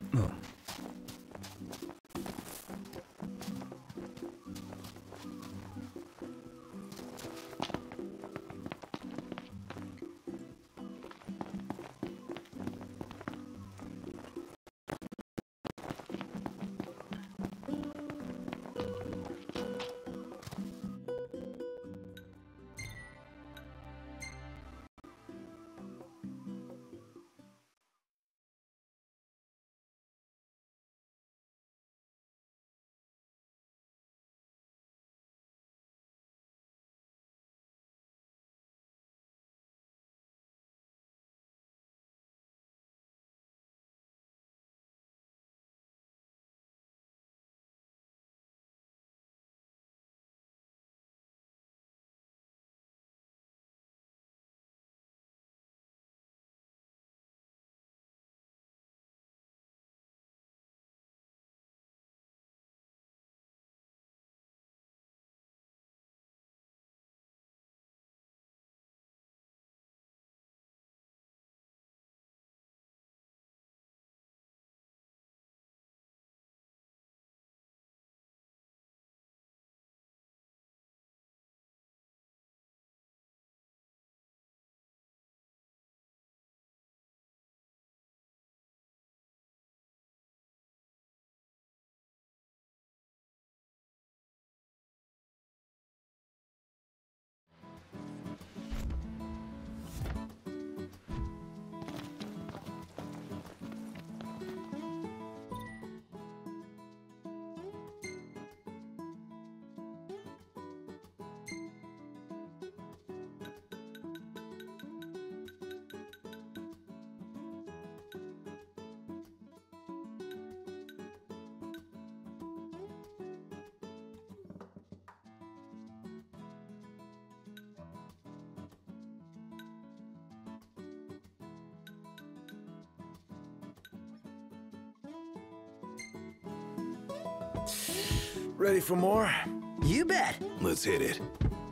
Oh. Ready for more? You bet. Let's hit it.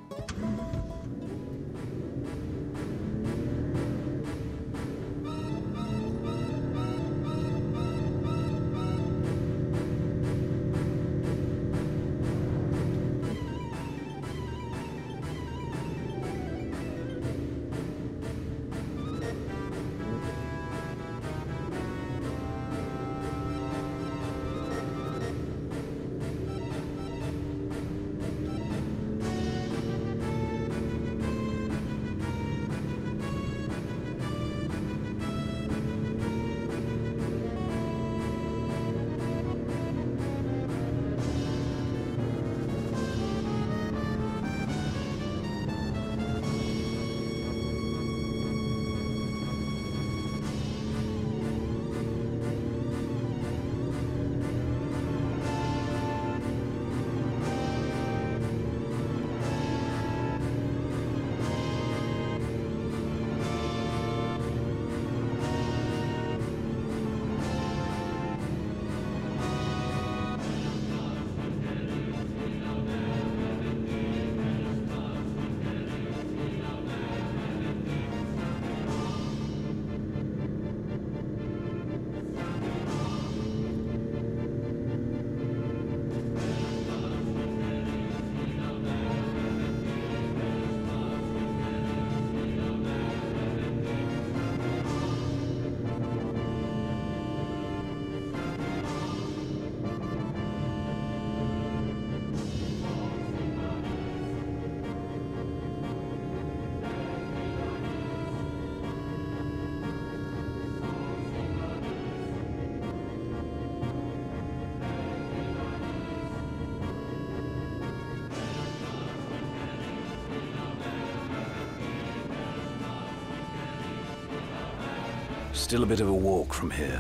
Still a bit of a walk from here.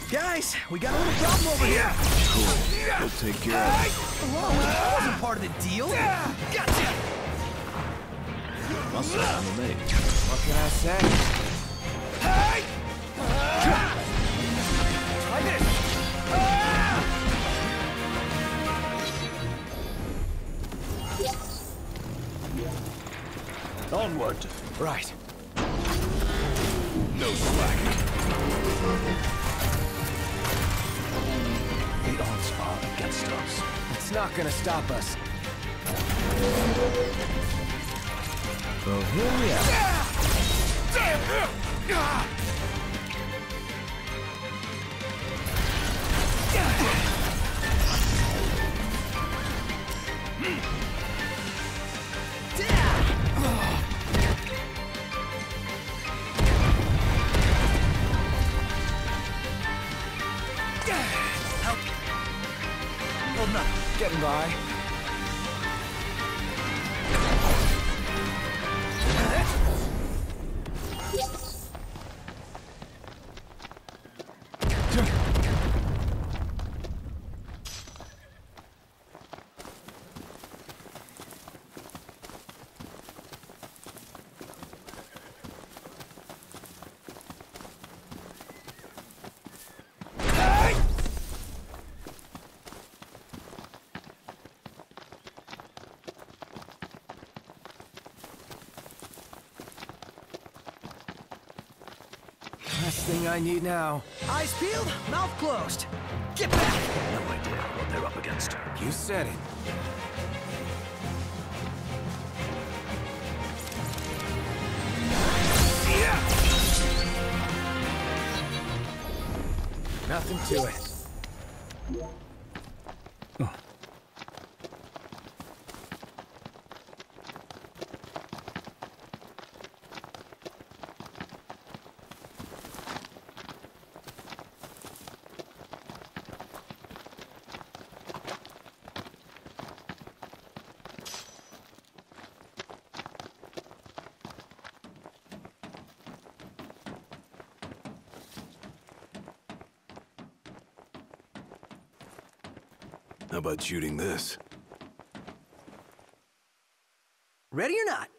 Guys, we got a little problem over here. Cool. We'll take care of it. Whoa, that wasn't part of the deal. Gotcha. Muscle on the mate. What can I say? Hey! Try this. Onward. Right. No slack. The odds are against us. It's not gonna stop us. So here we are. Holding up. Getting by. Last thing I need now. Eyes peeled, mouth closed. Get back! No idea what they're up against. You said it. Nothing to it. How about shooting this? Ready or not?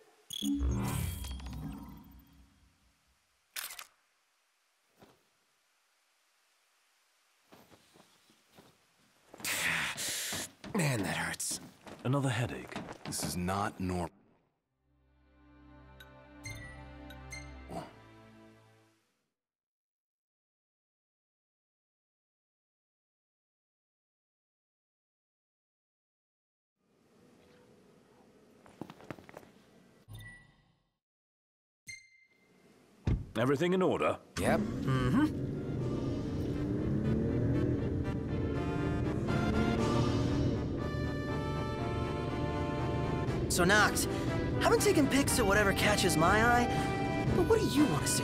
Man, that hurts. Another headache. This is not normal. Everything in order? Yep. Mm-hmm. So, Nox, I've been taking pics of whatever catches my eye, but what do you want to see?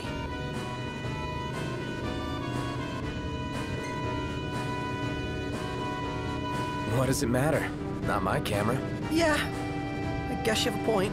What does it matter? Not my camera. Yeah, I guess you have a point.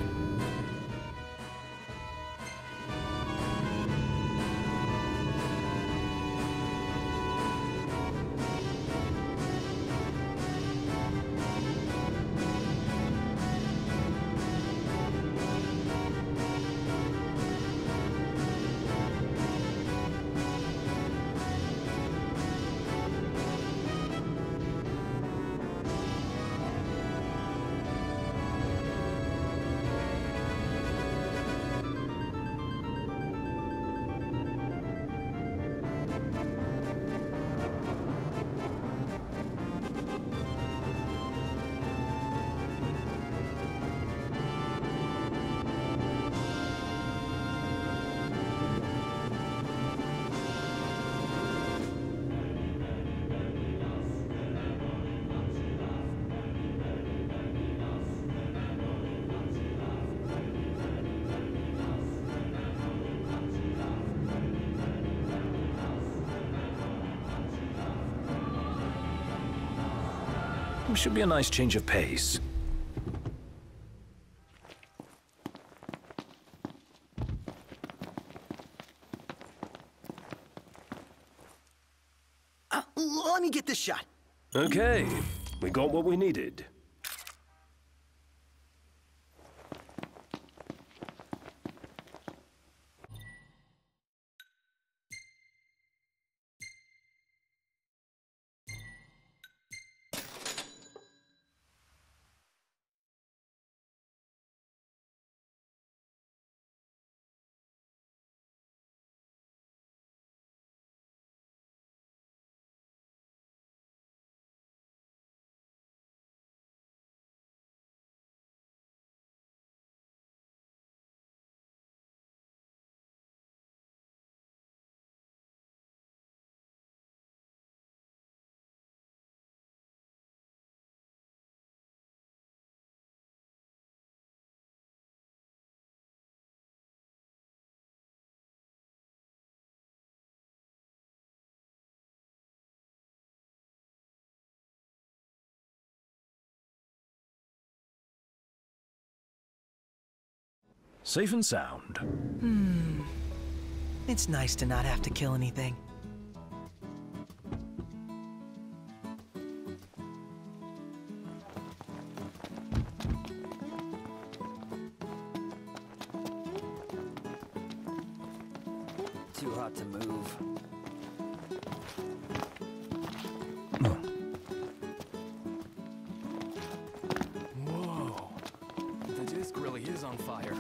Should be a nice change of pace. Let me get this shot. Okay, we got what we needed. Safe and sound. It's nice to not have to kill anything. Too hot to move. Whoa. The disc really is on fire.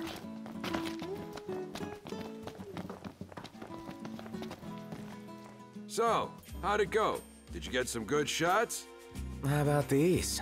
So, how'd it go? Did you get some good shots? How about these?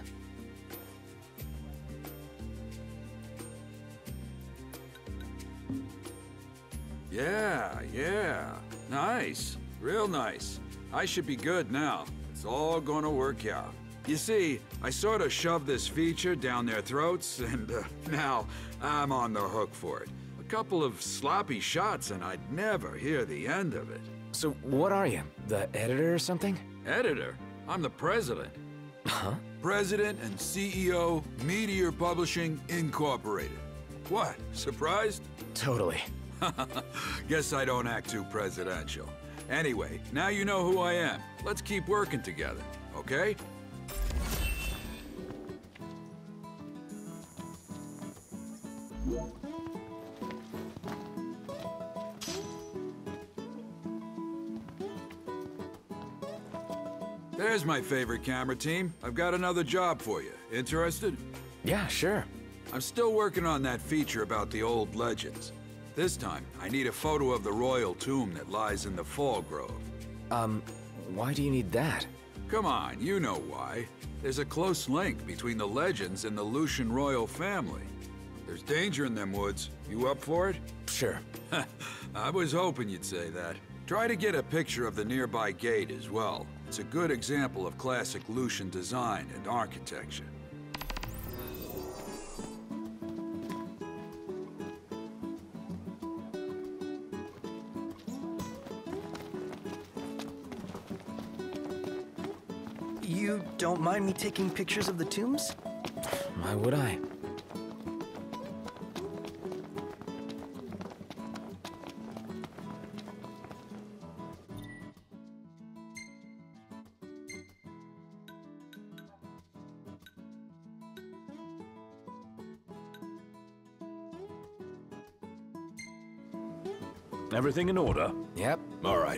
Yeah. Nice. Real nice. I should be good now. It's all gonna work out. You see, I sort of shoved this feature down their throats, and now I'm on the hook for it. A couple of sloppy shots, and I'd never hear the end of it. So what are you? The editor or something? Editor? I'm the president. Huh? President and CEO, Meteor Publishing Incorporated. What? Surprised? Totally. Guess I don't act too presidential. Anyway, now you know who I am. Let's keep working together, okay? There's my favorite camera team. I've got another job for you. Interested? Yeah, sure. I'm still working on that feature about the old legends. This time, I need a photo of the royal tomb that lies in the Fall Grove. Why do you need that? Come on, you know why. There's a close link between the legends and the Lucian royal family. There's danger in them woods. You up for it? Sure. I was hoping you'd say that. Try to get a picture of the nearby gate as well. It's a good example of classic Lucian design and architecture. You don't mind me taking pictures of the tombs? Why would I? Everything in order? Yep. All right.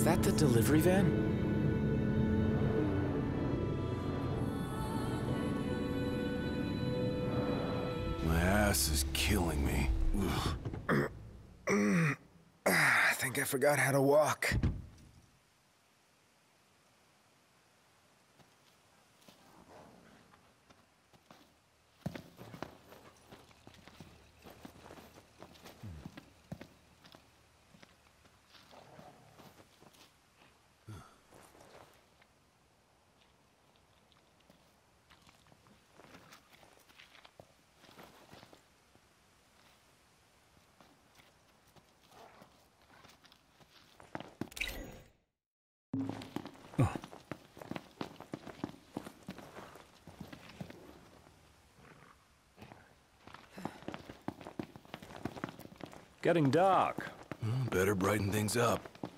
Is that the delivery van? My ass is killing me. I think I forgot how to walk. Getting dark. Better brighten things up.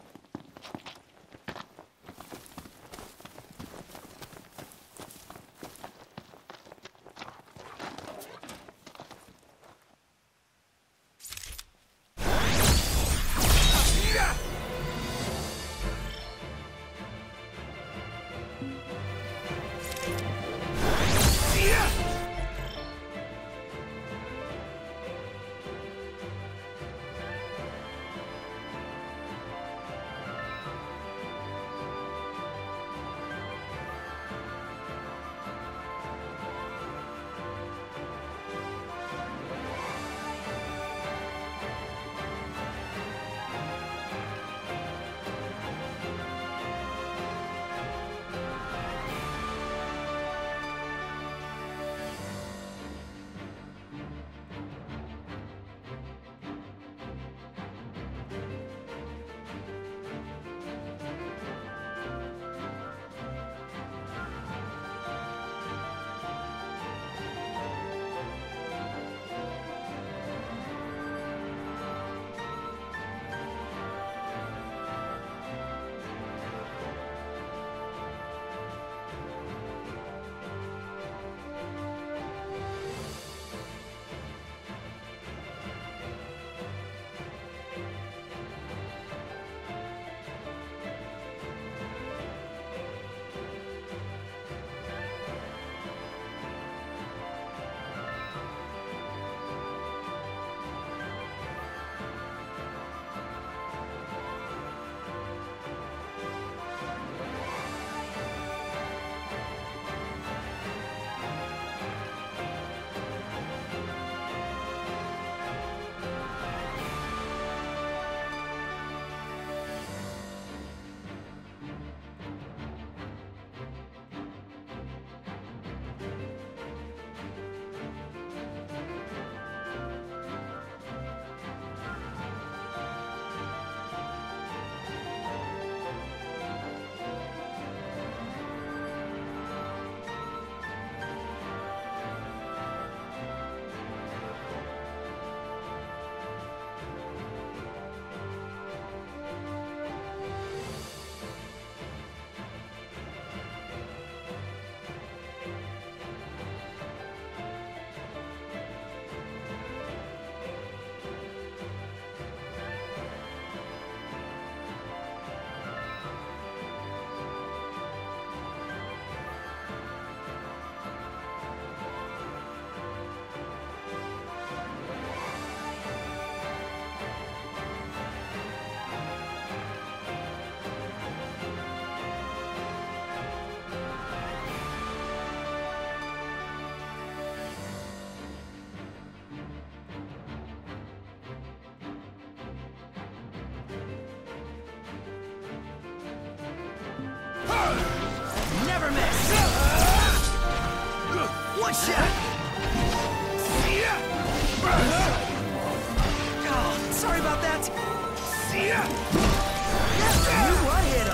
Never miss! One shot! Oh, sorry about that! You one-hit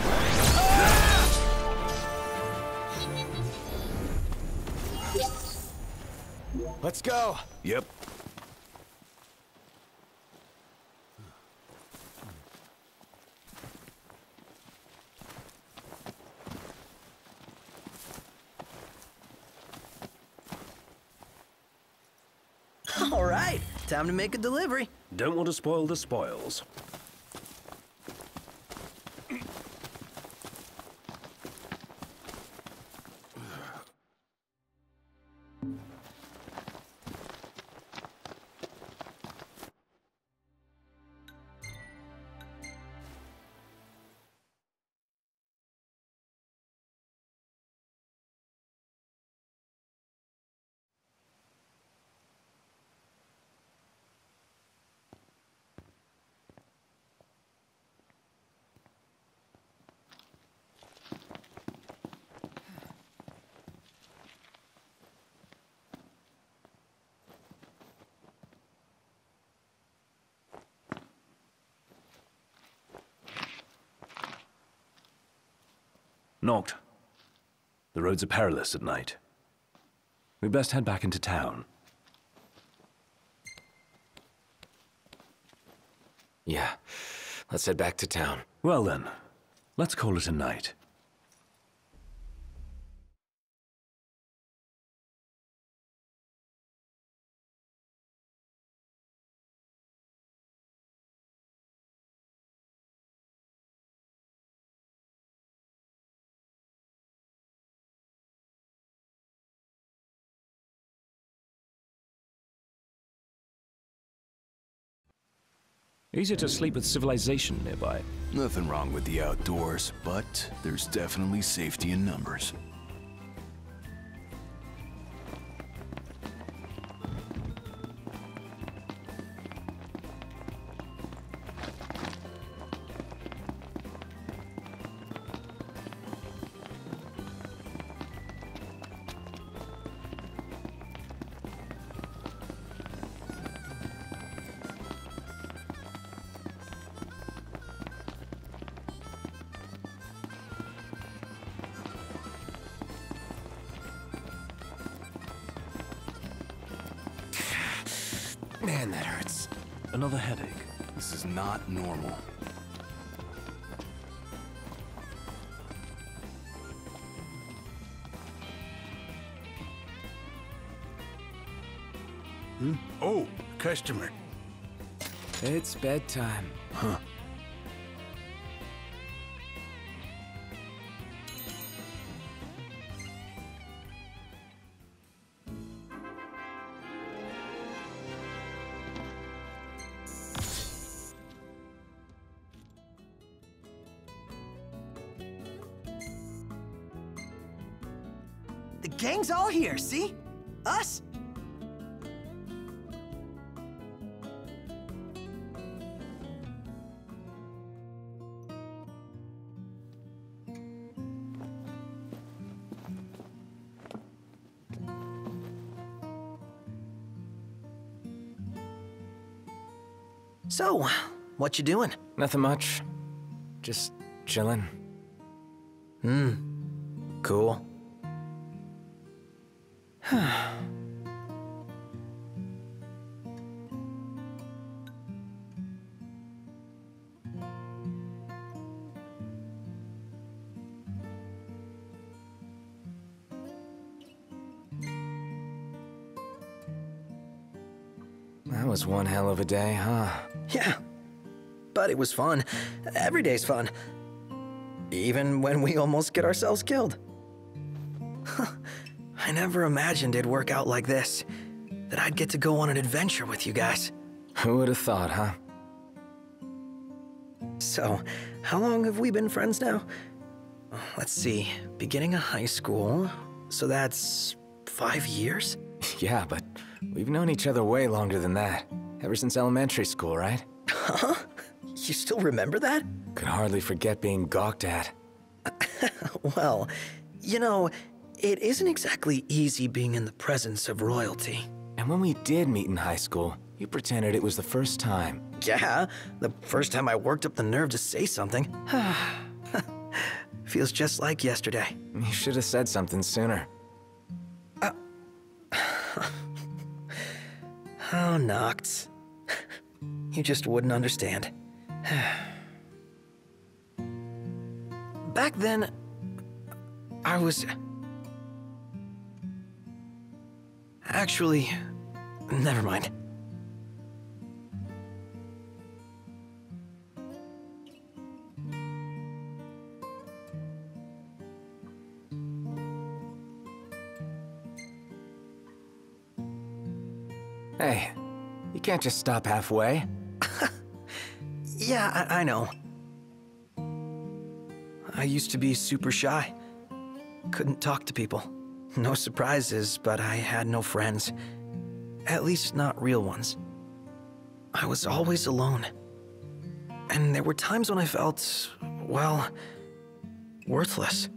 him! Let's go. Yep. All right, time to make a delivery. Don't want to spoil the spoils. Noct. The roads are perilous at night. We'd best head back into town. Yeah, let's head back to town. Well then, let's call it a night. Easier to sleep with civilization nearby. Nothing wrong with the outdoors, but there's definitely safety in numbers. Man, that hurts. Another headache. This is not normal. Oh, customer. It's bedtime. Huh. The gang's all here, see? Us? So, what you doing? Nothing much. Just chilling. Cool. That was one hell of a day, huh? Yeah, but it was fun. Every day's fun. Even when we almost get ourselves killed. I never imagined it'd work out like this. That I'd get to go on an adventure with you guys. Who would have thought, huh? So, how long have we been friends now? Let's see, beginning of high school, so that's 5 years? Yeah, but we've known each other way longer than that. Ever since elementary school, right? Huh? You still remember that? Could hardly forget being gawked at. Well, you know, it isn't exactly easy being in the presence of royalty. And when we did meet in high school, you pretended it was the first time. Yeah, the first time I worked up the nerve to say something. Feels just like yesterday. You should have said something sooner. Oh, Noct. You just wouldn't understand. Back then, I was... Actually, never mind. Hey, you can't just stop halfway. Yeah, I know. I used to be super shy. Couldn't talk to people. No surprises, but I had no friends. At least not real ones. I was always alone. And there were times when I felt, well, worthless.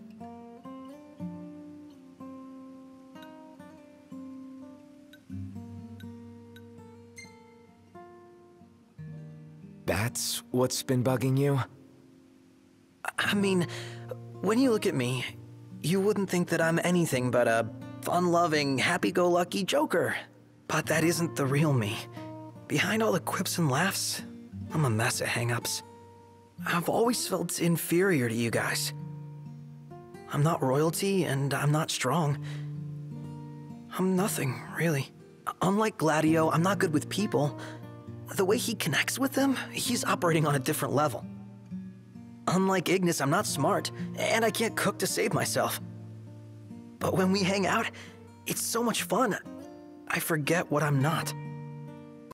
That's what's been bugging you? I mean, When you look at me, you wouldn't think that I'm anything but a fun-loving, happy-go-lucky joker. But that isn't the real me. Behind all the quips and laughs, I'm a mess of hang-ups. I've always felt inferior to you guys. I'm not royalty, and I'm not strong. I'm nothing, really. Unlike Gladio, I'm not good with people. The way he connects with them, he's operating on a different level. Unlike Ignis, I'm not smart, and I can't cook to save myself. But when we hang out, it's so much fun. I forget what I'm not.